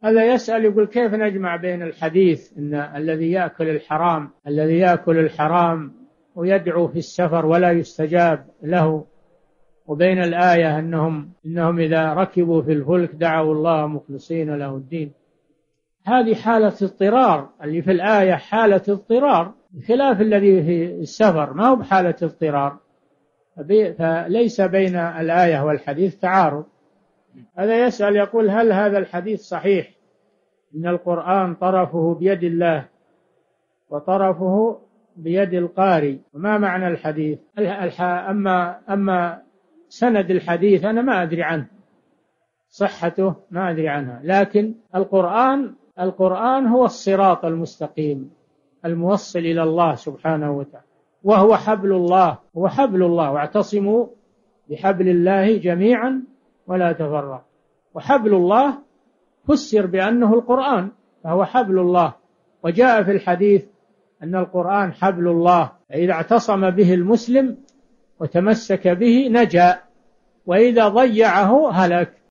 هذا يسأل يقول كيف نجمع بين الحديث إن الذي يأكل الحرام ويدعو في السفر ولا يستجاب له، وبين الآية إنهم إذا ركبوا في الفلك دعوا الله مخلصين له الدين. هذه حالة اضطرار، اللي في الآية حالة اضطرار، خلاف الذي في السفر ما هو بحالة اضطرار، فليس بين الآية والحديث تعارض. هذا يسأل يقول هل هذا الحديث صحيح إن القرآن طرفه بيد الله وطرفه بيد القارئ، وما معنى الحديث؟ أما سند الحديث أنا ما أدري عنه، صحته ما أدري عنها، لكن القرآن هو الصراط المستقيم الموصل إلى الله سبحانه وتعالى، وهو حبل الله، واعتصموا بحبل الله جميعا ولا تفرقوا. وحبل الله فسر بأنه القرآن، فهو حبل الله، وجاء في الحديث أن القرآن حبل الله، إذا اعتصم به المسلم وتمسك به نجا، وإذا ضيعه هلك.